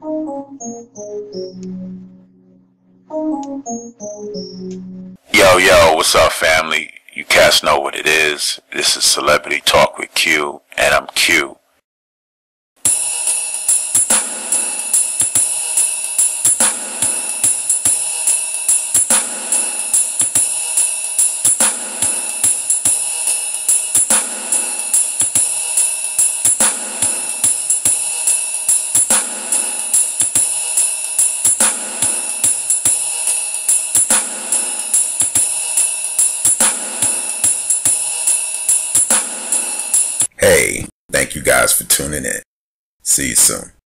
Yo, what's up, family? You cats know what it is. This is Celebrity Talk with Q, and I'm Q. Hey, thank you guys for tuning in. See you soon.